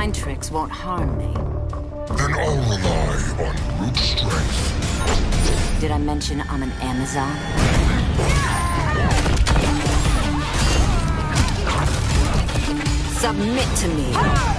mind tricks won't harm me. Then I'll rely on brute strength. Did I mention I'm an Amazon? Submit to me.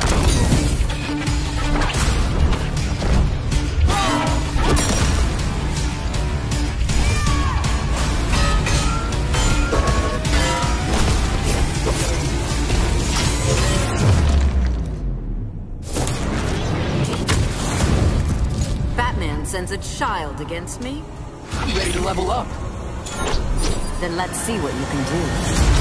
Batman sends a child against me? I'm ready to level up. Then let's see what you can do.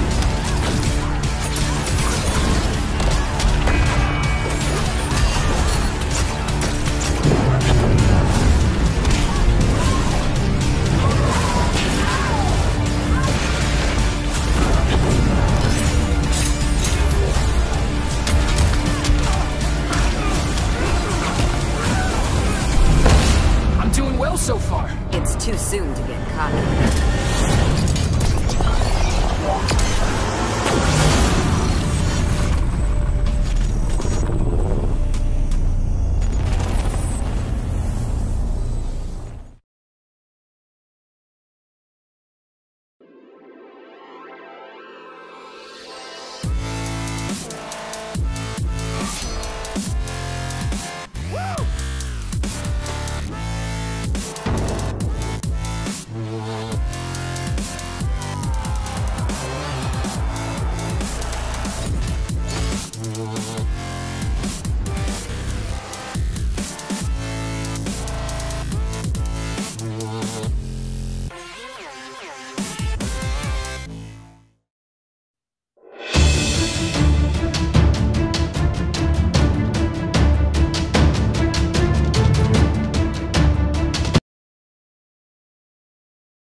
So far. It's too soon to get cocky.